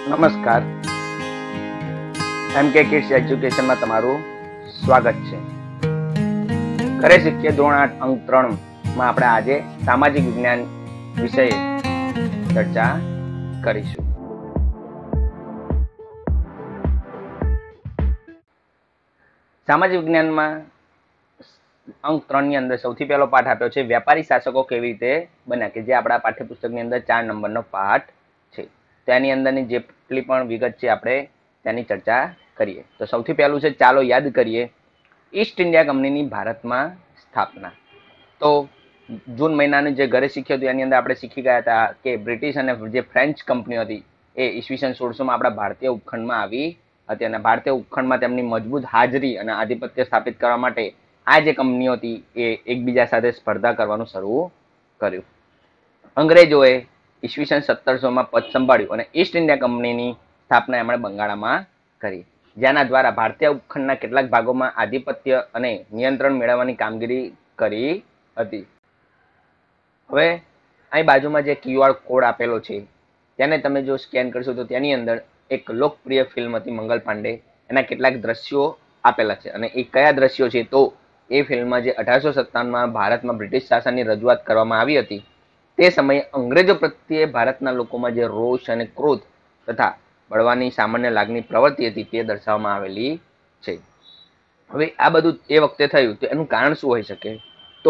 નમસ્કાર. એમ કે કિડ્સ એજ્યુકેશનમાં તમારું સ્વાગત છે. ઘરે શીખીએ ધોરણ 8 અંક 3 માં આપણે આજે સામાજિક વિજ્ઞાન વિષય ચર્ચા કરીશું. સામાજિક વિજ્ઞાનમાં અંક 3 ની અંદર સૌથી પહેલો પાઠ આપ્યો છે વ્યાપારી શાસકો કેવી રીતે બન્યા, કે જે આપણા પાઠ્યપુસ્તકની અંદર 4 નંબરનો પાઠ છે. તેની અંદરની જેટલી પણ વિગત છે આપણે તેની ચર્ચા કરીએ. તો સૌથી પહેલું છે, ચાલો યાદ કરીએ ઈસ્ટ ઇન્ડિયા કંપનીની ભારતમાં સ્થાપના. તો જૂન મહિનાનું જે ઘરે શીખ્યું હતું એની અંદર આપણે શીખી ગયા હતા કે બ્રિટિશ અને જે ફ્રેન્ચ કંપનીઓ હતી એ ઈસવીસન 1600 માં આપણા ભારતીય ઉપખંડમાં આવી હતી અને ભારતીય ઉપખંડમાં તેમની મજબૂત હાજરી અને આધિપત્ય સ્થાપિત કરવા માટે આ જે કંપનીઓ હતી એ એકબીજા સાથે સ્પર્ધા કરવાનું શરૂ કર્યું. અંગ્રેજોએ ઈસવીસન 1700 પદ સંભાળ્યું અને ઈસ્ટ ઇન્ડિયા કંપનીની સ્થાપના એમણે બંગાળમાં કરી, જેના દ્વારા ભારતીય ઉપખંડના કેટલાક ભાગોમાં આધિપત્ય અને નિયંત્રણ મેળવવાની કામગીરી કરી હતી. હવે અહીં બાજુમાં જે QR કોડ આપેલો છે તેને તમે જો સ્કેન કરશો તો તેની અંદર એક લોકપ્રિય ફિલ્મ હતી મંગલ પાંડે, એના કેટલાક દ્રશ્યો આપેલા છે અને એ કયા દ્રશ્યો છે, તો એ ફિલ્મમાં જે 1857માં ભારતમાં બ્રિટિશ શાસનની રજૂઆત કરવામાં આવી હતી તે સમયે અંગ્રેજો પ્રત્યે ભારતના લોકોમાં જે રોષ અને ક્રોધ તથા બળવાની સામાન્ય લાગણી પ્રવૃત્તિ હતી તે દર્શાવવામાં આવેલી છે. હવે આ બધું એ વખતે થયું તો એનું કારણ શું હોઈ શકે, તો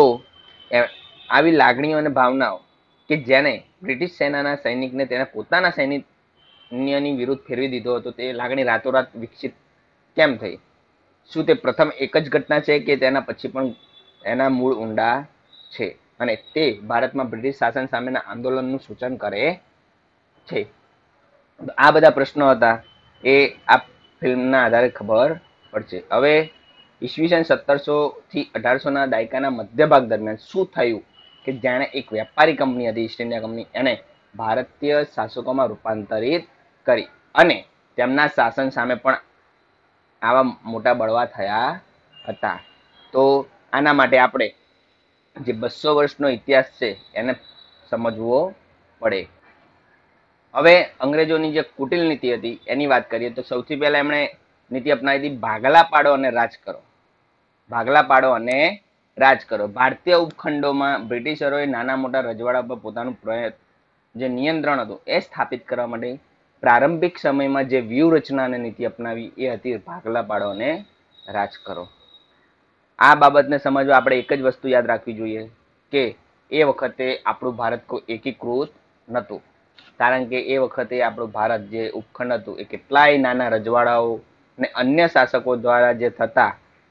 આવી લાગણીઓ અને ભાવનાઓ કે જેને બ્રિટિશ સેનાના સૈનિકને તેના પોતાના સૈન્યની વિરુદ્ધ ફેરવી દીધો હતો, તે લાગણી રાતોરાત વિકસિત કેમ થઈ? શું તે પ્રથમ એક જ ઘટના છે કે તેના પછી પણ એના મૂળ ઊંડા છે અને તે ભારતમાં બ્રિટિશ શાસન સામેના આંદોલનનું સૂચન કરે છે? આ બધા પ્રશ્નો હતા એ આ ફિલ્મના આધારે ખબર પડશે. હવે ઈસવીસન 1700 થી 1800ના દાયકાના મધ્ય ભાગ દરમિયાન શું થયું કે જાણે એક વ્યાપારી કંપની હતી ઈસ્ટ ઇન્ડિયા કંપની, એને ભારતીય શાસકોમાં રૂપાંતરિત કરી અને તેમના શાસન સામે પણ આવા મોટા બળવા થયા હતા. તો આના માટે આપણે જે 200 વર્ષનો ઇતિહાસ છે એને સમજવો પડે. હવે અંગ્રેજોની જે કુટિલ નીતિ હતી એની વાત કરીએ તો સૌથી પહેલા એમણે નીતિ અપનાવી હતી ભાગલા પાડો અને રાજ કરો. ભાગલા પાડો અને રાજ કરો. ભારતીય ઉપખંડોમાં બ્રિટિશરોએ નાના મોટા રજવાડા પર પોતાનું જે નિયંત્રણ હતું એ સ્થાપિત કરવા માટે પ્રારંભિક સમયમાં જે વ્યૂહરચના અને નીતિ અપનાવી એ હતી ભાગલા પાડો અને રાજ કરો. આ બાબતને સમજવા આપણે એક જ વસ્તુ યાદ રાખવી જોઈએ કે એ વખતે આપણું ભારત કોઈ એકીકૃત નહોતું, કારણ કે એ વખતે આપણું ભારત જે ઉપખંડ હતું એ કેટલાય નાના રજવાડાઓ અને અન્ય શાસકો દ્વારા જે થતા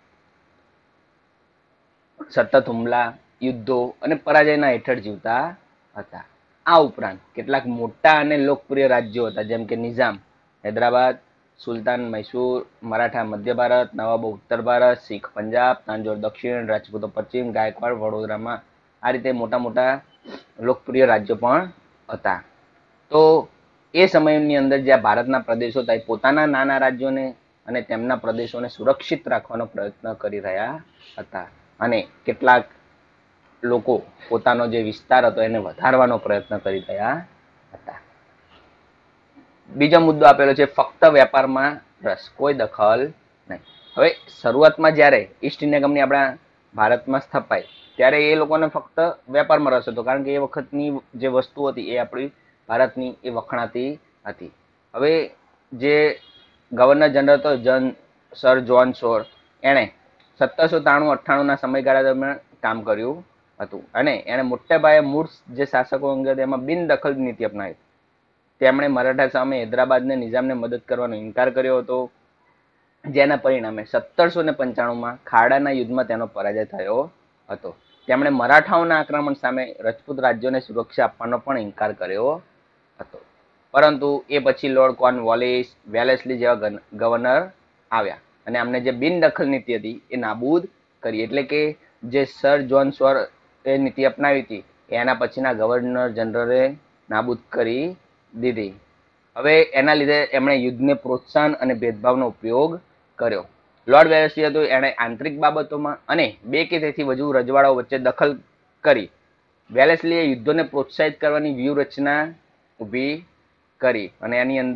સતત હુમલા, યુદ્ધો અને પરાજયના હેઠળ જીવતા હતા. આ ઉપરાંત કેટલાક મોટા અને લોકપ્રિય રાજ્યો હતા, જેમ કે નિઝામ હૈદરાબાદ, સુલતાન મૈસૂર, મરાઠા મધ્ય ભારત, નવાબો ઉત્તર ભારત, શીખ પંજાબ, તાંજોર દક્ષિણ, રાજપૂતો પશ્ચિમ, ગાયકવાડ વડોદરામાં, આ રીતે મોટા મોટા લોકપ્રિય રાજ્યો પણ હતા. તો એ સમયની અંદર જ્યાં ભારતના પ્રદેશો હતા એ પોતાના નાના રાજ્યોને અને તેમના પ્રદેશોને સુરક્ષિત રાખવાનો પ્રયત્ન કરી રહ્યા હતા અને કેટલાક લોકો પોતાનો જે વિસ્તાર હતો એને વધારવાનો પ્રયત્ન કરી રહ્યા હતા. બીજો મુદ્દો આપેલો છે ફક્ત વેપારમાં રસ, કોઈ દખલ નહીં. હવે શરૂઆતમાં જ્યારે ઈસ્ટ ઇન્ડિયા કંપની આપણા ભારતમાં સ્થપાઈ ત્યારે એ લોકોને ફક્ત વેપારમાં રસ હતો, કારણ કે એ વખતની જે વસ્તુ હતી એ આપણી ભારતની એ વખણાતી હતી. હવે જે ગવર્નર જનરલ હતો સર જ્હોન શોર, એણે 1793-98ના સમયગાળા દરમિયાન કામ કર્યું હતું અને એણે મોટા પાયે મૂળ જે શાસકો અંગે એમાં બિનદખલ નીતિ અપનાવી. તેમણે મરાઠા સામે હૈદરાબાદને નિઝામને મદદ કરવાનો ઇનકાર કર્યો હતો, જેના પરિણામે 1795માં ખાડાના યુદ્ધમાં તેનો પરાજય થયો હતો. તેમણે મરાઠાઓના આક્રમણ સામે રજપૂત રાજ્યોને સુરક્ષા આપવાનો પણ ઇનકાર કર્યો હતો. પરંતુ એ પછી લોર્ડ કોર્નવાલિસ, વેલેસ્લી જેવા ગવર્નર આવ્યા અને અમને જે બિનદખલ નીતિ હતી એ નાબૂદ કરી. એટલે કે જે સર જ્હોન શોર એ નીતિ અપનાવી હતી એના પછીના ગવર્નર જનરલે નાબૂદ કરી દીધી. હવે એના લીધે એમણે યુદ્ધને પ્રોત્સાહન અને ભેદભાવનો ઉપયોગ કર્યો. લોર્ડ વેલેસ્લી હતું એણે આંતરિક બાબતોમાં અને 2 કે તેથી વધુ રજવાડાઓ વચ્ચે દખલ કરી. વેલેસ્લીએ યુદ્ધોને પ્રોત્સાહિત કરવાની વ્યૂહરચના ઊભી કરી અને એની અંદર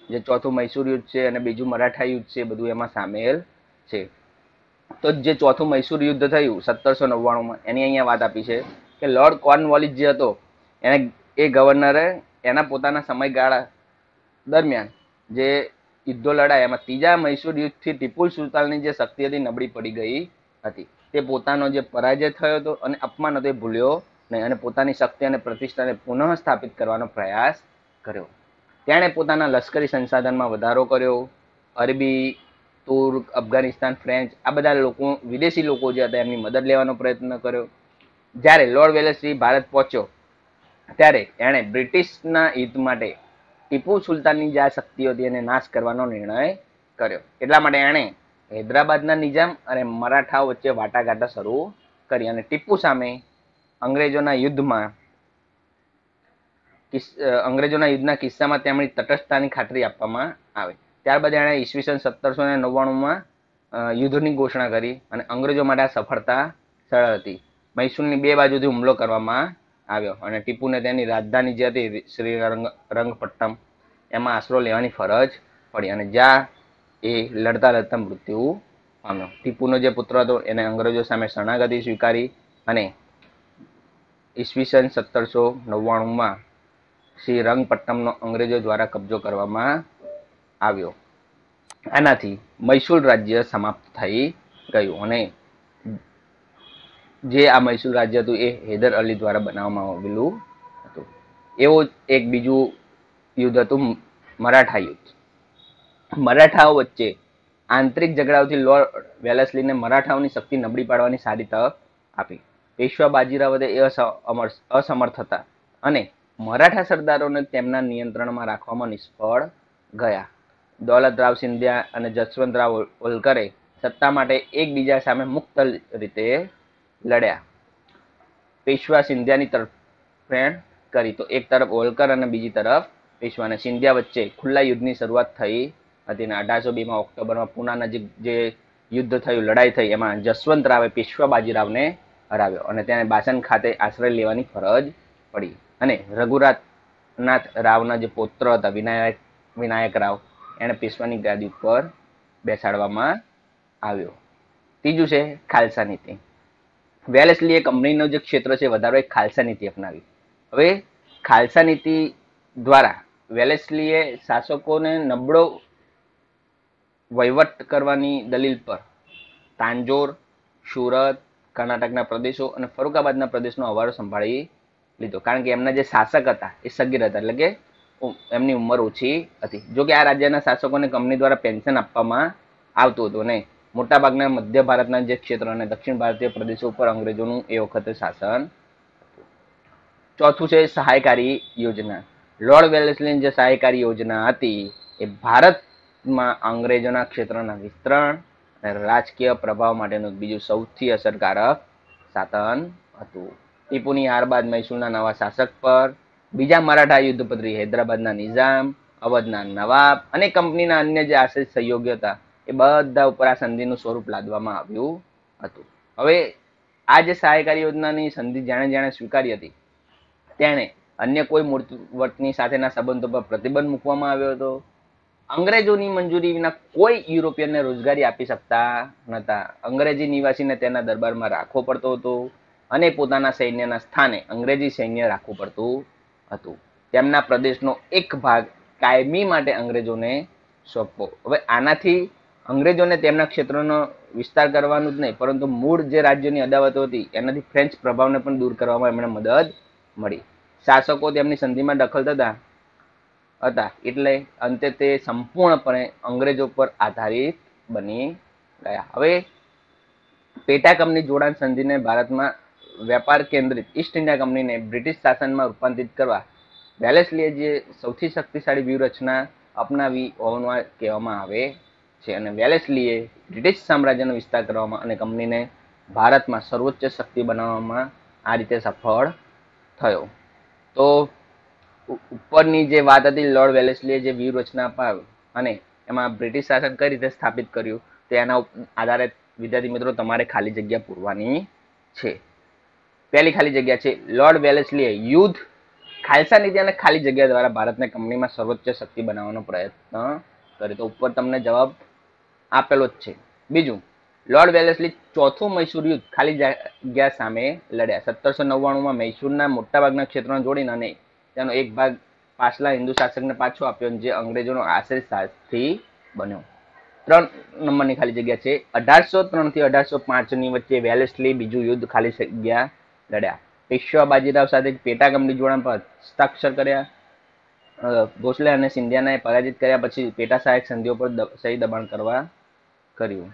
જે ચોથું મૈસૂર યુદ્ધ છે અને બીજું મરાઠા યુદ્ધ છે, બધું એમાં સામેલ છે. તો જે ચોથું મૈસૂર યુદ્ધ થયું 1799માં, એની અહીંયા વાત આપી છે કે લોર્ડ કોર્નવોલિસ જે હતો એ ગવર્નરે એના પોતાના સમયગાળા દરમિયાન જે યુદ્ધો લડાયા એમાં ત્રીજા મૈસૂર યુદ્ધથી ટીપુ સુલતાનની જે શક્તિ હતી નબળી પડી ગઈ હતી. તે પોતાનો જે પરાજય થયો હતો અને અપમાન હતો એ ભૂલ્યો નહીં અને પોતાની શક્તિ અને પ્રતિષ્ઠાને પુનઃ સ્થાપિત કરવાનો પ્રયાસ કર્યો. તેણે પોતાના લશ્કરી સંસાધનમાં વધારો કર્યો. અરબી, તુર્ક, અફઘાનિસ્તાન, ફ્રેન્ચ આ બધા લોકો, વિદેશી લોકો જે હતા એમની મદદ લેવાનો પ્રયત્ન કર્યો. જ્યારે લોર્ડ વેલેસ્લી ભારત પહોંચ્યો ત્યારે એણે બ્રિટિશના હિત માટે ટીપુ સુલતાનની જે શક્તિ હતી એને નાશ કરવાનો નિર્ણય કર્યો. એટલા માટે એણે હૈદરાબાદના નિજામ અને મરાઠાઓ વચ્ચે વાટાઘાટો શરૂ કરી અને ટીપુ સામે અંગ્રેજોના યુદ્ધના કિસ્સામાં તેમની તટસ્થતાની ખાતરી આપવામાં આવે. ત્યારબાદ એણે ઈસવીસન 1799માં યુદ્ધની ઘોષણા કરી અને અંગ્રેજો માટે આ સફળતા સરળ હતી. મૈસૂરની બે બાજુથી હુમલો કરવામાં આવ્યો અને ટીપુને તેની રાજધાની જે હતી શ્રીરંગપટ્ટમ એમાં આશરો લેવાની ફરજ પડી અને જ્યાં એ લડતા લડતા મૃત્યુ પામ્યો. ટીપુનો જે પુત્ર હતો એને અંગ્રેજો સામે શરણાગતિ સ્વીકારી અને ઈસવીસન 1799માં શ્રીરંગપટ્ટમનો અંગ્રેજો દ્વારા કબજો કરવામાં આવ્યો. આનાથી મૈસૂર રાજ્ય સમાપ્ત થઈ ગયું અને જે આ મૈસૂર રાજ્ય હતું એ હૈદર અલી દ્વારા બનાવવામાં આવેલું હતું. એવો એક બીજું યુદ્ધ હતું મરાઠા યુદ્ધ. મરાઠાઓ વચ્ચે આંતરિક ઝઘડાઓથી લોર્ડ વેલેસ્લીને મરાઠાઓની શક્તિ નબળી પાડવાની સારી તક આપી. પેશવા બાજીરાવ એ અસમર્થ હતા અને મરાઠા સરદારોને તેમના નિયંત્રણમાં રાખવામાં નિષ્ફળ ગયા. દૌલતરાવ સિંધિયા અને જસવંતરાવ હોલકરે સત્તા માટે એકબીજા સામે મુક્ત રીતે લડ્યા. પેશવા સિંધિયાની તરફેણ કરી તો એક તરફ હોલકર અને બીજી તરફ પેશવા અને સિંધિયા વચ્ચે ખુલ્લા યુદ્ધની શરૂઆત થઈ હતી અને 1802માં ઓક્ટોબરમાં પૂના નજીક જે યુદ્ધ થયું, લડાઈ થઈ, એમાં જસવંતરાવે પેશવા બાજીરાવને હરાવ્યો અને તેને બાસન ખાતે આશ્રય લેવાની ફરજ પડી અને રઘુનાથ રાવના જે પૌત્ર હતા વિનાયક રાવ એને પેશવાની ગાદી ઉપર બેસાડવામાં આવ્યો. ત્રીજું છે ખાલસા નીતિ. વેલેસ્લીએ કંપનીનો જે ક્ષેત્ર છે વધારવા એક ખાલસા નીતિ અપનાવી. હવે ખાલસા નીતિ દ્વારા વેલેસ્લીએ શાસકોને નબળો વહીવટ કરવાની દલીલ પર તાંજોર, સુરત, કર્ણાટકના પ્રદેશો અને ફરુખાબાદના પ્રદેશનો હવાલો સંભાળી લીધો. કારણ કે એમના જે શાસક હતા એ સગીર હતા, એટલે કે એમની ઉંમર ઓછી હતી. જો કે આ રાજ્યના શાસકોને કંપની દ્વારા પેન્શન આપવામાં આવતું હતું અને મોટાભાગના મધ્ય ભારતના જે ક્ષેત્ર અને દક્ષિણ ભારતીય પ્રદેશો ઉપર અંગ્રેજોનું એ વખતે શાસન. ચોથું છે સહાયકારી યોજના. લોર્ડ વેલેસ્લીની જે સહાયકારી યોજના હતી એ ભારતમાં અંગ્રેજોના ક્ષેત્રના વિસ્તરણ અને રાજકીય પ્રભાવ માટેનું બીજું સૌથી અસરકારક સાધન હતું. ટીપુની હાર બાદ મૈસૂરના નવા શાસક પર બીજા મરાઠા યુદ્ધ પછી હૈદરાબાદના નિઝામ, અવધના નવાબ અને કંપનીના અન્ય જે આશ્રિત સહયોગીઓ હતા એ બધા ઉપર આ સંધિનું સ્વરૂપ લાદવામાં આવ્યું હતું. હવે આ જે સહાયકારી યોજનાની સંધિ જેણે સ્વીકારી હતી તેણે અન્ય કોઈ મૂળવર્તની સાથેના સંબંધો પર પ્રતિબંધ મૂકવામાં આવ્યો હતો. અંગ્રેજોની મંજૂરી વિના કોઈ યુરોપિયનને રોજગારી આપી શકતા નહોતા. અંગ્રેજી નિવાસીને તેના દરબારમાં રાખવો પડતો હતો અને પોતાના સૈન્યના સ્થાને અંગ્રેજી સૈન્ય રાખવું પડતું હતું. તેમના પ્રદેશનો એક ભાગ કાયમી માટે અંગ્રેજોને સોંપવો. હવે આનાથી અંગ્રેજોને તેમના ક્ષેત્રનો વિસ્તાર કરવાનું જ નહીં, પરંતુ મૂળ જે રાજ્યની અદાવતો હતી એનાથી ફ્રેન્ચ પ્રભાવને પણ દૂર કરવામાં એમને મદદ મળી. શાસકો તેમની સંધિમાં દખલ થતા હતા એટલે અંતે તે સંપૂર્ણપણે અંગ્રેજો પર આધારિત બની ગયા. હવે પેટા કંપની જોડાણ સંધિને ભારતમાં વેપાર કેન્દ્રિત ઈસ્ટ ઇન્ડિયા કંપનીને બ્રિટિશ શાસનમાં રૂપાંતરિત કરવા વેલેસ્લીએ જે સૌથી શક્તિશાળી વ્યૂહરચના અપનાવી હોવાનું કહેવામાં આવે છે અને વેલેસ્લીએ બ્રિટિશ સામ્રાજ્યનો વિસ્તાર કરવામાં અને કંપનીને ભારતમાં સર્વોચ્ચ શક્તિ બનાવવામાં આ રીતે સફળ થયો. તો ઉપરની જે વાત હતી લોર્ડ વેલેસ્લીએ જે વ્યૂહરચના અપાવી અને એમાં બ્રિટિશ શાસન કઈ રીતે સ્થાપિત કર્યું તે એના આધારે વિદ્યાર્થી મિત્રો તમારે ખાલી જગ્યા પૂરવાની છે. પહેલી ખાલી જગ્યા છે લોર્ડ વેલેસ્લીએ યુદ્ધ, ખાલસા નીતિ અને ખાલી જગ્યા દ્વારા ભારતને કંપનીમાં સર્વોચ્ચ શક્તિ બનાવવાનો પ્રયત્ન કર્યો. તો ઉપર તમને જવાબ આપેલો જ છે. બીજું, લોર્ડ વેલેસ્લી ચોથું મૈસૂર યુદ્ધ ખાલી જગ્યા સામે લડ્યા. 1799માં મૈસૂરના મોટાભાગના ક્ષેત્રોને જોડીને અને તેનો એક ભાગ પાછલા હિન્દુ શાસકને પાછો આપ્યો, જે અંગ્રેજોનો આશ્રય સાથી બન્યો. 3 નંબરની ખાલી જગ્યા છે. 1803 થી 1805 વચ્ચે વેલેસ્લી બીજું યુદ્ધ ખાલી જગ્યા લડ્યા. પેશવા બાજીરાવ સાથે પેટા કંપની જોડાણ પર હસ્તાક્ષર કર્યા. ભોસલે અને સિંધિયાને પરાજિત કર્યા પછી પેટા સહાયક સંધિઓ પર સહી દબાણ કરવા કર્યું.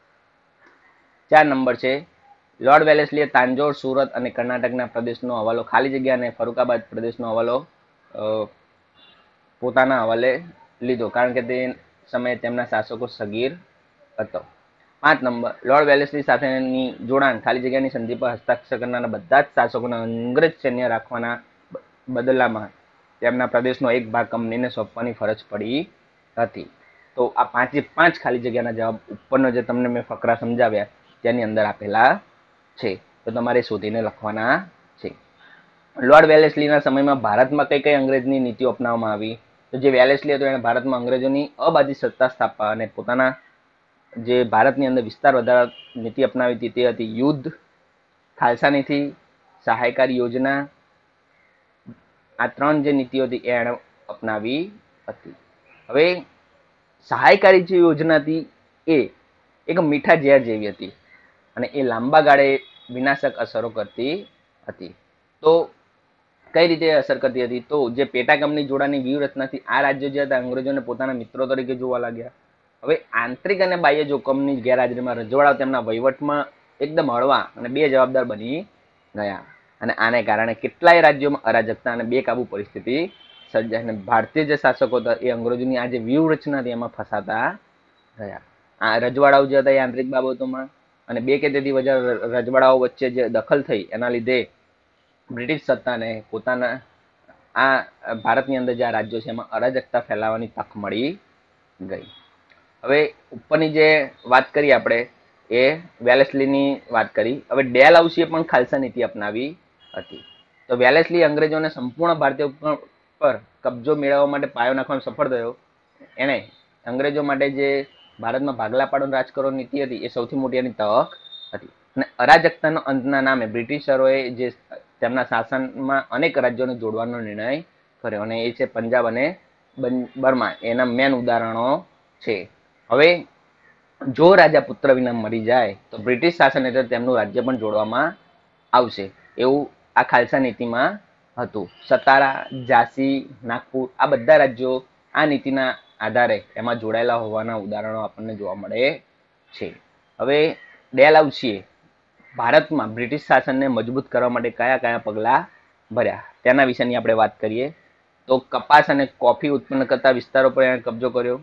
4 નંબર છે. લોર્ડ વેલેસ્લીએ તાંજોર, સુરત અને કર્ણાટકના પ્રદેશનો હવાલો ખાલી જગ્યા અને ફરુખાબાદ પ્રદેશનો હવાલો પોતાના હવાલે લીધો, કારણ કે તે સમયે તેમના શાસકો સગીર હતો. 5 નંબર, લોર્ડ વેલેસ્લી સાથેની જોડાણ ખાલી જગ્યાની સંધિ પર હસ્તાક્ષર કરનારા બધા જ શાસકોને અંગ્રેજ સૈન્ય રાખવાના બદલામાં તેમના પ્રદેશનો એક ભાગ કંપનીને સોંપવાની ફરજ પડી હતી. તો આ 5 ખાલી જગ્યાના જવાબ ઉપરનો જે તમને મેં ફકરા સમજાવ્યા તેની અંદર આપેલા છે, તો તમારે શોધીને લખવાના છે. લોર્ડ વેલેસ્લીના સમયમાં ભારતમાં કઈ કઈ અંગ્રેજની નીતિઓ અપનાવવામાં આવી? તો જે વેલેસ્લી હતો એણે ભારતમાં અંગ્રેજોની અબાધિત સત્તા સ્થાપવા અને પોતાના જે ભારતની અંદર વિસ્તાર વધારવા નીતિ અપનાવી હતી તે હતી યુદ્ધ, ખાલસા નીતિ, સહાયકારી યોજના. આ 3 જે નીતિઓ હતી એ એણે અપનાવી હતી. હવે સહાયકારી જે યોજના હતી એ એક મીઠા ઝેર જેવી હતી અને એ લાંબા ગાળે વિનાશક અસરો કરતી હતી. તો કઈ રીતે અસર કરતી હતી? તો જે પેટા કંપની જોડાની વ્યૂહરચનાથી આ રાજ્યો જે હતા અંગ્રેજોને પોતાના મિત્રો તરીકે જોવા લાગ્યા. હવે આંતરિક અને બાહ્ય જોખમની ગેરહાજરીમાં રજવાડાઓ તેમના વહીવટમાં એકદમ હળવા અને બેજવાબદાર બની ગયા અને આને કારણે કેટલાય રાજ્યોમાં અરાજકતા અને બેકાબુ પરિસ્થિતિ સર્જાઈ અને ભારતીય જે શાસકો હતા એ અંગ્રેજોની આ જે વ્યૂહરચના હતી એમાં ફસાતા રહ્યા. આ રજવાડાઓ જે હતા એ આંતરિક બાબતોમાં અને બે કે તેથી વધારે રજવાડાઓ વચ્ચે જે દખલ થઈ એના લીધે બ્રિટિશ સત્તાને પોતાના આ ભારતની અંદર જે આ રાજ્યો છે એમાં અરાજકતા ફેલાવવાની તક મળી ગઈ. હવે ઉપરની જે વાત કરી આપણે એ વેલેસ્લીની વાત કરી. હવે ડેલહાઉસીએ પણ ખાલસા નીતિ અપનાવી હતી. તો વેલેસ્લી અંગ્રેજોને સંપૂર્ણ ભારતીય પર કબજો મેળવવા માટે પાયો નાખવામાં સફળ થયો. એણે અંગ્રેજો માટે જે ભારતમાં ભાગલા પાડો રાજ કરવાની નીતિ હતી એ સૌથી મોટી એની તક હતી. અને અરાજકતાનો અંતના નામે બ્રિટિશરોએ જે તેમના શાસનમાં અનેક રાજ્યોને જોડવાનો નિર્ણય કર્યો અને એ છે પંજાબ અને બર્મા. એના મેન ઉદાહરણો છે. હવે જો રાજા પુત્ર વિના મરી જાય તો બ્રિટિશ શાસન હેઠળ તેમનું રાજ્ય પણ જોડવામાં આવશે એવું આ ખાલસા નીતિમાં હતું. સતારા, ઝાંસી, નાગપુર આ બધા રાજ્યો આ નીતિના આધારે એમાં જોડાયેલા હોવાના ઉદાહરણો આપણને જોવા મળે છે. હવે ડેલહાઉસીએ ભારતમાં બ્રિટિશ શાસનને મજબૂત કરવા માટે કયા કયા પગલાં ભર્યા તેના વિશેની આપણે વાત કરીએ. તો કપાસ અને કોફી ઉત્પન્ન કરતા વિસ્તારો પર એણે કબજો કર્યો.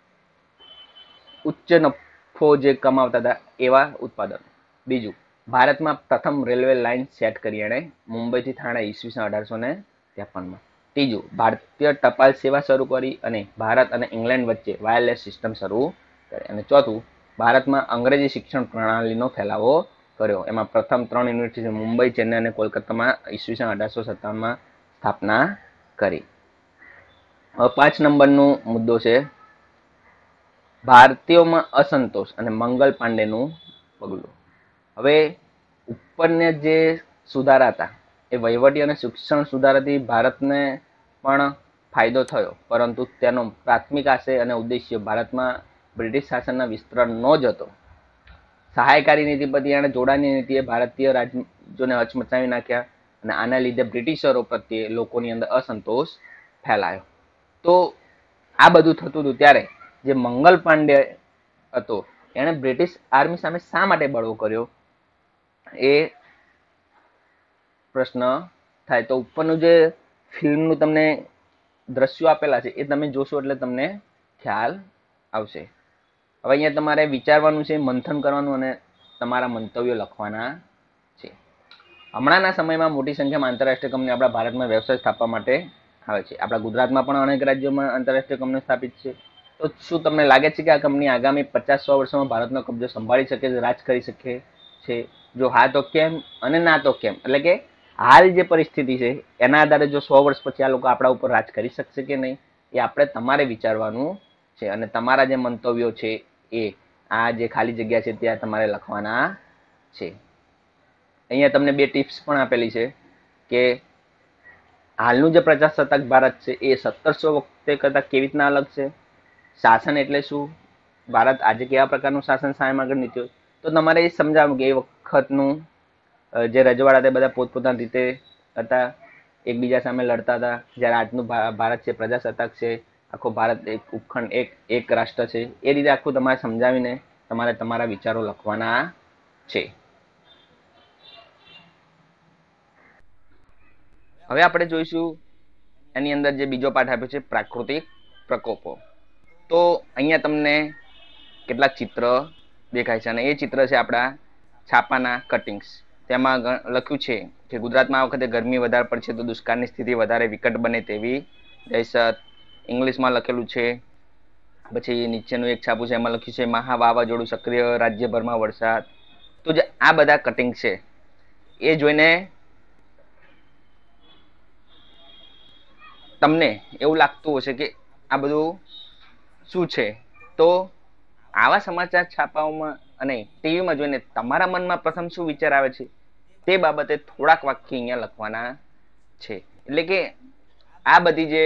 ઉચ્ચ નફો જે કમાવતા હતા એવા ઉત્પાદનો. બીજું, ભારતમાં પ્રથમ રેલવે લાઇન સેટ કરી એણે મુંબઈથી થાણે ઈસવીસન 1853માં. ત્રીજું, ભારતીય ટપાલ સેવા શરૂ કરી અને ભારત અને ઇંગ્લેન્ડ વચ્ચે વાયરલેસ સિસ્ટમ શરૂ કરી. અને ચોથું, ભારતમાં અંગ્રેજી શિક્ષણ પ્રણાલીનો ફેલાવો કર્યો. એમાં પ્રથમ 3 યુનિવર્સિટી મુંબઈ, ચેન્નઈ અને કોલકાતામાં ઈસવીસન 1857માં સ્થાપના કરી. હવે 5 નંબરનો મુદ્દો છે ભારતીયોમાં અસંતોષ અને મંગલ પાંડેનું પગલું. હવે ઉપરને જે સુધારા હતા એ વહીવટી અને શિક્ષણ સુધારાથી ભારતને પણ ફાયદો થયો, પરંતુ તેનો પ્રાથમિક આશય અને ઉદ્દેશ્ય ભારતમાં બ્રિટિશ શાસનના વિસ્તરણનો જ હતો. સહાયકારી નીતિ પરથી એણે જોડાની નીતિએ ભારતીય રાજ્યોને હચમચાવી નાખ્યા અને આના લીધે બ્રિટિશરો પ્રત્યે લોકોની અંદર અસંતોષ ફેલાયો. તો આ બધું થતું હતું ત્યારે જે મંગલ પાંડે હતો એણે બ્રિટિશ આર્મી સામે શા માટે બળવો કર્યો એ પ્રશ્ન થાય. તો ઉપરનું જે ફિલ્મનું તમને દ્રશ્યો આપેલા છે એ તમે જોશો એટલે તમને ખ્યાલ આવશે. હવે અહીંયા તમારે વિચારવાનું છે, મંથન કરવાનું અને તમારા મંતવ્યો લખવાના છે. હમણાંના સમયમાં મોટી સંખ્યામાં આંતરરાષ્ટ્રીય કંપની આપણા ભારતમાં વ્યવસાય સ્થાપવા માટે આવે છે. આપણા ગુજરાતમાં પણ અનેક રાજ્યોમાં આંતરરાષ્ટ્રીય કંપનીઓ સ્થાપિત છે. તો શું તમને લાગે છે કે આ કંપની આગામી 50-100 વર્ષોમાં ભારતનો કબજો સંભાળી શકે છે, રાજ કરી શકે છે? જો હા તો કેમ અને ના તો કેમ? એટલે કે હાલ જે પરિસ્થિતિ છે એના આધારે જો 100 વર્ષ પછી આ લોકો આપણા ઉપર રાજ કરી શકશે કે નહીં એ આપણે તમારે વિચારવાનું છે, અને તમારા જે મંતવ્યો છે એ આ જે ખાલી જગ્યા છે ત્યાં તમારે લખવાના છે. અહીંયા તમને 2 ટિપ્સ પણ આપેલી છે કે હાલનું જે પ્રજાસત્તાક ભારત છે એ 1700 વખતે કરતાં કેવી રીતના અલગ છે, શાસન એટલે શું, ભારત આજે કેવા પ્રકારનું શાસન સામે આગળ નીત્યો, તો તમારે એ સમજાવવું કે એ વખતનું જે રજવાડા તે બધા પોતપોતાની રીતે હતા, એકબીજા સામે લડતા હતા, જ્યારે આજનું ભારત છે પ્રજાસત્તાક છે, આખો ભારત એક ઉપખંડ એક રાષ્ટ્ર છે, એ રીતે આખું તમારે સમજાવીને તમારે તમારા વિચારો લખવાના છે. હવે આપણે જોઈશું એની અંદર જે બીજો પાઠ આપ્યો છે પ્રાકૃતિક પ્રકોપો. તો અહીંયા તમને કેટલાક ચિત્ર દેખાય છે, અને એ ચિત્ર છે આપણા છાપાના કટિંગ્સ. તેમાં લખ્યું છે કે ગુજરાતમાં આ વખતે ગરમી વધારે પડશે તો દુષ્કાળની સ્થિતિ વધારે વિકટ બને તેવી દહેશત. ઇંગ્લિશમાં લખેલું છે. પછી નીચેનું એક છાપું છે એમાં લખ્યું છે મહા વાવાઝોડું સક્રિય, રાજ્યભરમાં વરસાદ. તો જે આ બધા કટિંગ છે એ જોઈને તમને એવું લાગતું હશે કે આ બધું શું છે. તો આવા સમાચાર છાપાઓમાં અને ટીવીમાં જોઈને તમારા મનમાં પ્રથમ શું વિચાર આવે છે તે બાબતે થોડાક વાક્ય અહીંયા લખવાના છે. એટલે કે આ બધી જે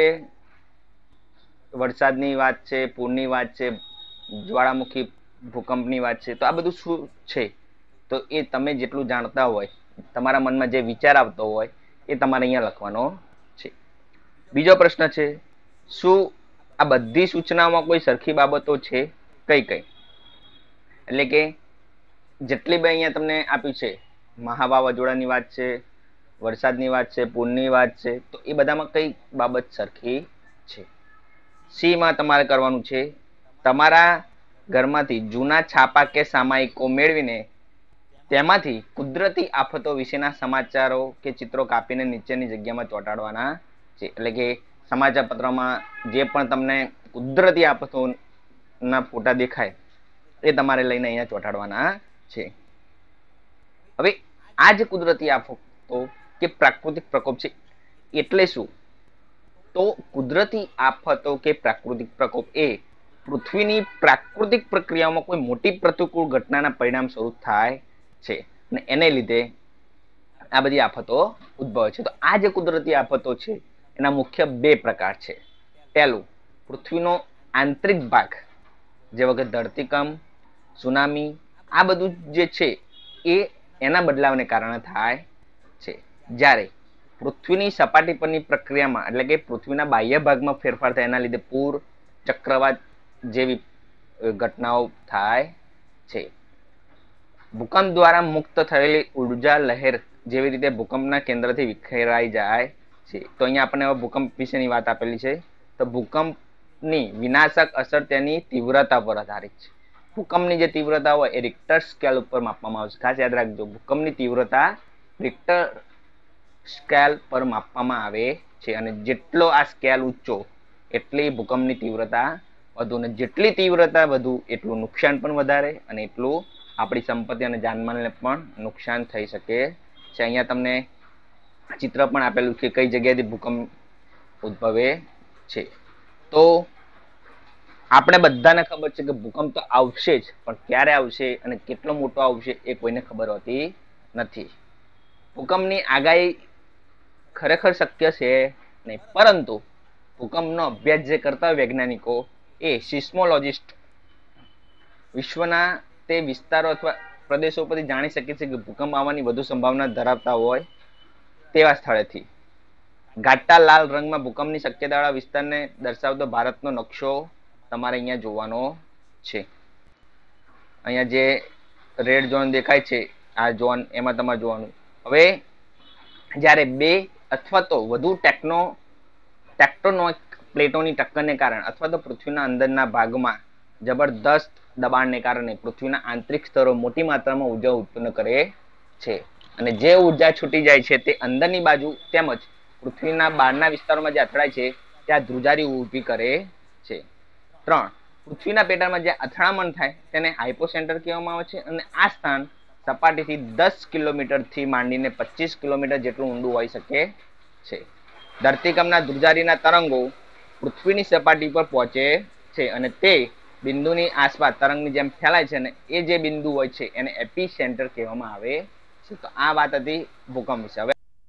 વરસાદની વાત છે, પૂરની વાત છે, જ્વાળામુખી ભૂકંપની વાત છે, તો આ બધું શું છે તો એ તમે જેટલું જાણતા હોય, તમારા મનમાં જે વિચાર આવતો હોય એ તમારે અહીંયા લખવાનો છે. બીજો પ્રશ્ન છે, શું આ બધી સૂચનાઓમાં કોઈ સરખી બાબતો છે? કઈ કઈ? એટલે કે જેટલી બી અહીંયા તમને આપ્યું છે, મહા વાવાઝોડાની વાત છે, વરસાદની વાત છે, પૂરની વાત છે, તો એ બધામાં કઈ બાબત સરખી છે? સી માં તમારે કરવાનું છે, તમારા ઘરમાંથી જૂના છાપા કે સામાયિકો મેળવીને તેમાંથી કુદરતી આફતો વિશેના સમાચારો કે ચિત્રો કાપીને નીચેની જગ્યામાં ચોંટાડવાના છે. એટલે કે સમાચાર પત્રમાં જે પણ તમને કુદરતી આફતોના ફોટા દેખાય એ તમારે લઈને અહીંયા ચોંટાડવાના છે. હવે આ જે કુદરતી આફતો કે પ્રાકૃતિક પ્રકોપ છે એટલે શું? તો કુદરતી આફતો કે પ્રાકૃતિક પ્રકોપ એ પૃથ્વીની પ્રાકૃતિક પ્રક્રિયાઓમાં કોઈ મોટી પ્રતિકૂળ ઘટનાના પરિણામ સ્વરૂપ થાય છે, અને એને લીધે આ બધી આફતો ઉદ્ભવે છે. તો આ જે કુદરતી આફતો છે એના મુખ્ય 2 પ્રકાર છે. પહેલું, પૃથ્વીનો આંતરિક ભાગ, જેવા કે ધરતીકંપ, સુનામી, આ બધું જે છે એ એના બદલાવને કારણે થાય છે. જ્યારે પૃથ્વીની સપાટી પરની પ્રક્રિયામાં, એટલે કે પૃથ્વીના બાહ્ય ભાગમાં ફેરફાર થાય એના લીધે પૂર, ચક્રવાત જેવી ઘટનાઓ થાય છે. ભૂકંપ દ્વારા મુક્ત થયેલી ઉર્જા લહેર જેવી રીતે ભૂકંપના કેન્દ્રથી વિખેરાઈ જાય છે. તો અહીંયા આપણને ભૂકંપ વિશેની વાત આપેલી છે. તો ભૂકંપની વિનાશક અસર તેની તીવ્રતા પર આધારિત છે. ભૂકંપની જે તીવ્રતા હોય એ રિક્ટર સ્કેલ ઉપર માપવામાં આવે છે. ખાસ યાદ રાખજો, ભૂકંપની તીવ્રતા રિક્ટર સ્કેલ પર માપવામાં આવે છે, અને જેટલો આ સ્કેલ ઊંચો એટલી ભૂકંપની તીવ્રતા વધુ, અને જેટલી તીવ્રતા વધુ એટલું નુકસાન પણ વધારે, અને એટલું આપણી સંપત્તિ અને જાનમાલને પણ નુકસાન થઈ શકે છે. અહીંયા તમને ચિત્ર પણ આપેલું છે કઈ જગ્યાએથી ભૂકંપ ઉદ્ભવે છે. તો આપણે બધાને ખબર છે કે ભૂકંપ તો આવશે જ, પણ ક્યારે આવશે અને કેટલો મોટો આવશે એ કોઈને ખબર હોતી નથી. ભૂકંપની આગાહી ખરેખર શક્ય છે નહીં, પરંતુ ભૂકંપનો અભ્યાસ જે કરતા હોય વૈજ્ઞાનિકો એ સિસ્મોલોજિસ્ટ વિશ્વના તે વિસ્તારો અથવા પ્રદેશો પરથી જાણી શકે છે કે ભૂકંપ આવવાની વધુ સંભાવના ધરાવતા હોય તેવા સ્થળેથી. ઘાટા લાલ રંગમાં ભૂકંપની શક્યતાવાળા વિસ્તારને દર્શાવતો ભારતનો નકશો તમારે અહીંયા જોવાનો છે. અહીંયા જે રેડ ઝોન દેખાય છે, આ ઝોન, એમાં તમારે જોવાનું. હવે જ્યારે 2 અથવા તો વધુ ટેક્ટોનિક પ્લેટોની ટક્કરને કારણે અથવા તો પૃથ્વીના અંદરના ભાગમાં જબરદસ્ત દબાણને કારણે પૃથ્વીના આંતરિક સ્તરો મોટી માત્રામાં ઉર્જા ઉત્પન્ન કરે છે, અને જે ઉર્જા છૂટી જાય છે તે અંદરની બાજુ તેમજ પૃથ્વીના બહારના વિસ્તારોમાં જે અથડાય છે ત્યાં ધ્રુજારી ઊભી કરે છે. 3, પૃથ્વીના પેટાળમાં જે અથડામણ થાય તેને હાઇપોસેન્ટર કહેવામાં આવે છે, અને આ સ્થાન સપાટીથી 10 કિલોમીટરથી માંડીને 25 કિલોમીટર જેટલું ઊંડું હોઈ શકે છે. ધરતીકંપના ધ્રુજારીના તરંગો પૃથ્વીની સપાટી પર પહોંચે છે અને તે બિંદુની આસપાસ તરંગની જેમ ફેલાય છે અને એ જે બિંદુ હોય છે એને એપી સેન્ટર કહેવામાં આવે છે. તો આ વાત હતી ભૂકંપ વિશે.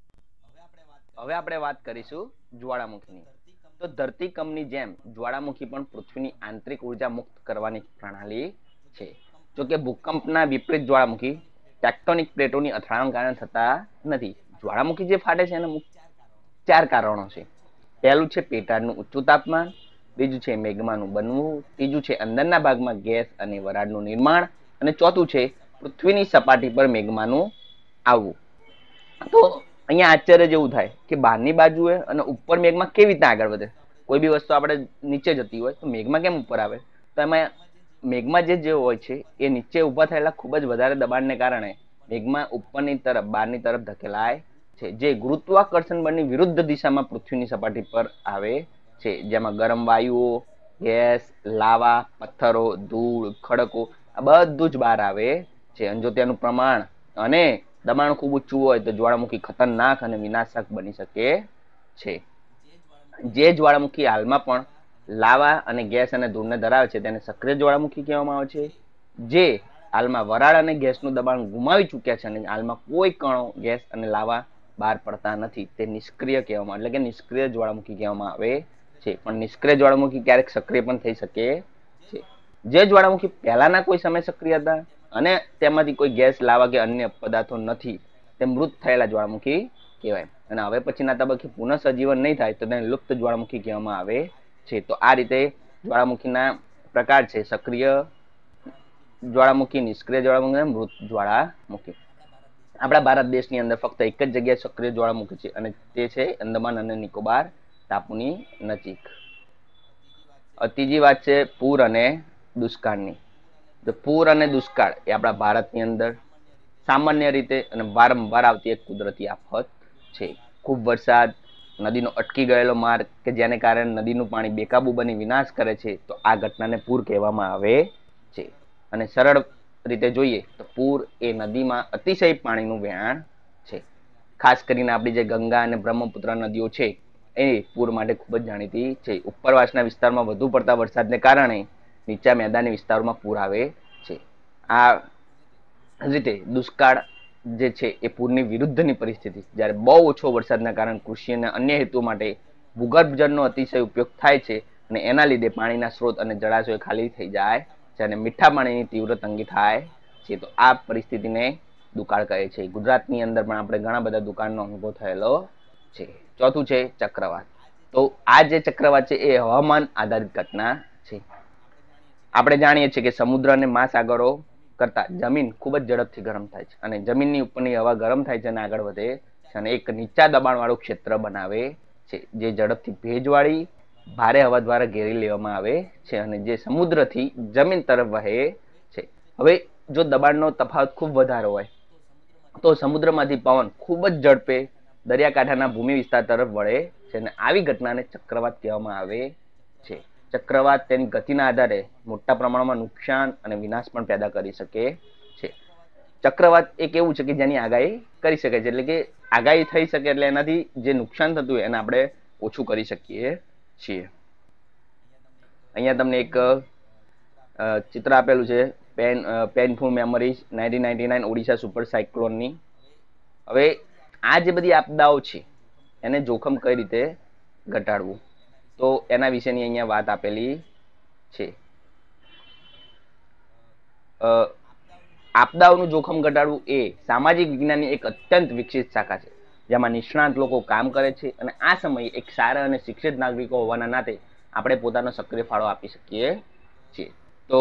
હવે આપણે વાત કરીશું જ્વાળામુખીની. તો ધરતીકંપની જેમ જ્વાળામુખી પણ પૃથ્વીની આંતરિક ઉર્જા મુક્ત કરવાની પ્રણાલી છે. જો કે ભૂકંપના વિપરીત જ્વાળામુખી ટેક્ટોનિક પ્લેટોની અથડામણ કારણે થતા નથી. જ્વાળામુખી જે ફાટે છે એના 4 કારણો છે. પહેલું છે પેટાળનું ઊંચું તાપમાન, બીજું છે મેગ્માનું બનવું, ત્રીજું છે અંદરના ભાગમાં ગેસ અને વરાળનું નિર્માણ, અને ચોથું છે પૃથ્વીની સપાટી પર મેગ્માનું આવવું. તો અહીંયા આશ્ચર્ય જેવું થાય કે બહારની બાજુએ અને ઉપર મેઘમાં કેવી રીતે આગળ વધે. કોઈ બી વસ્તુ આપણે નીચે જતી હોય તો મેઘમાં કેમ ઉપર આવે? તો એમાં મેઘમાં જે હોય છે એ નીચે ઊભા થયેલા ખૂબ જ વધારે દબાણને કારણે મેઘમાં ઉપરની તરફ બહારની તરફ ધકેલાય છે, જે ગુરુત્વાકર્ષણ બળની વિરુદ્ધ દિશામાં પૃથ્વીની સપાટી પર આવે છે, જેમાં ગરમ વાયુઓ, ગેસ, લાવા, પથ્થરો, ધૂળ, ખડકો આ બધું જ બહાર આવે છે. અને જો તેનું પ્રમાણ અને દબાણ ખૂબ ઊંચું હોય તો જ્વાળામુખી ખતરનાક અને વિનાશક બની શકે છે. જે જ્વાળામુખી હાલમાં પણ લાવા અને ગેસ અને ધૂળને ધરાવે છે તેને સક્રિય જ્વાળામુખી કહેવામાં આવે છે. જે હાલમાં વરાળ અને ગેસનું દબાણ ગુમાવી ચૂક્યા છે અને હાલમાં કોઈ કણો ગેસ અને લાવા બહાર પડતા નથી, તે નિષ્ક્રિય કહેવામાં એટલે કે નિષ્ક્રિય જ્વાળામુખી કહેવામાં આવે છે. પણ નિષ્ક્રિય જ્વાળામુખી ક્યારેક સક્રિય પણ થઈ શકે છે. જે જ્વાળામુખી પહેલાના કોઈ સમય સક્રિય હતા અને તેમાંથી કોઈ ગેસ, લાવા કે અન્ય પદાર્થો નથી, તે મૃત થયેલા જ્વાળામુખી કહેવાય. અને હવે પછીના તબક્કે પુનઃ સજીવન નહીં થાય તો તેને લુપ્ત જ્વાળામુખી કહેવામાં આવે છે. તો આ રીતે જ્વાળામુખીના પ્રકાર છે: સક્રિય જ્વાળામુખી, નિષ્ક્રિય જ્વાળામુખી અને મૃત જ્વાળામુખી. આપણા ભારત દેશની અંદર ફક્ત એક જ જગ્યાએ સક્રિય જ્વાળામુખી છે અને તે છે અંદમાન અને નિકોબાર ટાપુની નજીક. ત્રીજી વાત છે પૂર અને દુષ્કાળની. તો પૂર અને દુષ્કાળ એ આપણા ભારતની અંદર સામાન્ય રીતે અને વારંવાર આવતી એક કુદરતી આફત છે. ખૂબ વરસાદ, નદીનો અટકી ગયેલો માર્ગ કે જેને કારણે નદીનું પાણી બેકાબુ બની વિનાશ કરે છે, તો આ ઘટનાને પૂર કહેવામાં આવે છે. અને સરળ રીતે જોઈએ તો પૂર એ નદીમાં અતિશય પાણીનું વહેણ છે. ખાસ કરીને આપણી જે ગંગા અને બ્રહ્મપુત્ર નદીઓ છે એ પૂર માટે ખૂબ જ જાણીતી છે. ઉપરવાસના વિસ્તારમાં વધુ પડતા વરસાદને કારણે નીચા મેદાની વિસ્તારોમાં પૂર આવે છે. આ રીતે દુષ્કાળ જે છે એ પૂરની વિરુદ્ધની પરિસ્થિતિ, જ્યારે બહુ ઓછો વરસાદના કારણે કૃષિ અને અન્ય હેતુઓ માટે ભૂગર્ભ જળનો અતિશય ઉપયોગ થાય છે અને એના લીધે પાણીના સ્ત્રોત અને જળાશયો ખાલી થઈ જાય છે અને મીઠા પાણીની તીવ્ર તંગી થાય છે. તો આ પરિસ્થિતિને દુકાળ કહે છે. ગુજરાતની અંદર પણ આપણે ઘણા બધા દુકાળનો અનુભવ થયેલો છે. ચોથું છે ચક્રવાત. તો આ જે ચક્રવાત છે એ હવામાન આધારિત ઘટના છે. આપણે જાણીએ છીએ કે સમુદ્ર અને મહાસાગરો કરતા જમીન ખૂબ જ ઝડપથી ગરમ થાય છે અને જમીનની ઉપરની હવા ગરમ થાય છે અને આગળ વધે છે અને એક નીચા દબાણવાળું ક્ષેત્ર બનાવે છે, જે ઝડપથી ભેજવાળી ભારે હવા દ્વારા ઘેરી લેવામાં આવે છે અને જે સમુદ્રથી જમીન તરફ વહે છે. હવે જો દબાણનો તફાવત ખૂબ વધારે હોય તો સમુદ્રમાંથી પવન ખૂબ જ ઝડપે દરિયાકાંઠાના ભૂમિ વિસ્તાર તરફ વળે છે અને આવી ઘટનાને ચક્રવાત કહેવામાં આવે છે. ચક્રવાત તેની ગતિના આધારે મોટા પ્રમાણમાં નુકસાન અને વિનાશ પણ પેદા કરી શકે છે. ચક્રવાત એક એવું છે કે જેની આગાહી કરી શકે છે, એટલે કે આગાહી થઈ શકે એટલે એનાથી જે નુકસાન થતું હોય એને આપણે ઓછું કરી શકીએ છીએ. અહીંયા તમને એક ચિત્ર આપેલું છે પેનફુલ મેમરીઝ 1999 ઓડિશા સુપર સાયક્લોનની. હવે આ જે બધી આપદાઓ છે એને જોખમ કઈ રીતે ઘટાડવું, તો એના વિશેની અહીંયા વાત આપેલી છે. આપદાઓનું જોખમ ઘટાડવું એ સામાજિક વિજ્ઞાનની એક અત્યંત વિકસિત શાખા છે, જેમાં નિષ્ણાત લોકો કામ કરે છે અને આ સમયે એક સારા અને શિક્ષિત નાગરિકો હોવાના નાતે આપણે પોતાનો સક્રિય ફાળો આપી શકીએ છીએ. તો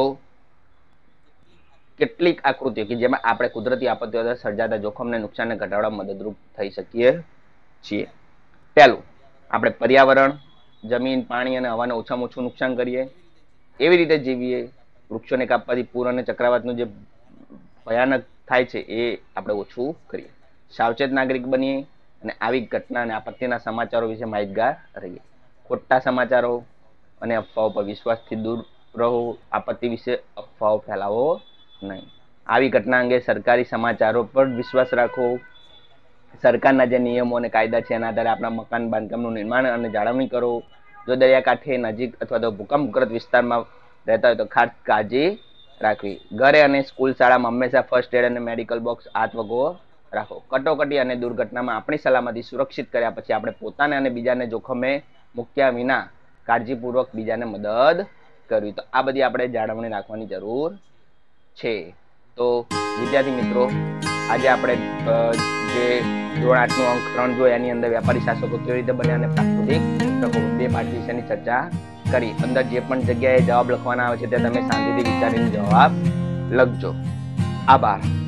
કેટલીક આકૃતિઓ કે જેમાં આપણે કુદરતી આપત્તિઓ દ્વારા સર્જાતા જોખમને નુકસાનને ઘટાડવા મદદરૂપ થઈ શકીએ છીએ. પહેલું, આપણે પર્યાવરણ, જમીન, પાણી અને હવાને ઓછામાં ઓછું નુકસાન કરીએ, એવી રીતે જીવીએ. વૃક્ષોને કાપવાથી પૂર અને ચક્રવાતનું જે ભયાનક થાય છે એ આપણે ઓછું કરીએ. સાવચેત નાગરિક બનીએ અને આવી ઘટના અને આપત્તિના સમાચારો વિશે માહિતગાર રહીએ. ખોટા સમાચારો અને અફવાઓ પર વિશ્વાસથી દૂર રહો. આપત્તિ વિશે અફવાઓ ફેલાવો નહીં. આવી ઘટના અંગે સરકારી સમાચારો પર વિશ્વાસ રાખો. સરકારના જે નિયમો અને કાયદા છે એના આધારે આપણા મકાન બાંધકામનું નિર્માણ અને જાળવણી કરો. જો દરિયાકાંઠે નજીક અથવા તો ભૂકંપગ્રસ્ત વિસ્તારમાં રહેતા હોય તો ખાસ કાળજી રાખવી. ઘરે અને સ્કૂલ શાળામાં હંમેશા ફર્સ્ટ એડ અને મેડિકલ બોક્સ હાથ વગો રાખો. કટોકટી અને દુર્ઘટનામાં આપણી સલામતી સુરક્ષિત કર્યા પછી આપણે પોતાને અને બીજાને જોખમે મૂક્યા વિના કાળજીપૂર્વક બીજાને મદદ કરવી. તો આ બધી આપણે જાળવણી રાખવાની જરૂર છે. તો વિદ્યાર્થી મિત્રો, આજે આપણે જે ધોરણ 8નું અંક 3 જો એની અંદર વ્યાપારી શાસકો કેવી રીતે બન્યા અને પ્રાકૃતિક પ્રકોપ 2 પાઠ વિશેની ચર્ચા કરી. અંદર જે પણ જગ્યાએ જવાબ લખવાના આવે છે તે તમે શાંતિથી વિચારીને જવાબ લખજો. આભાર.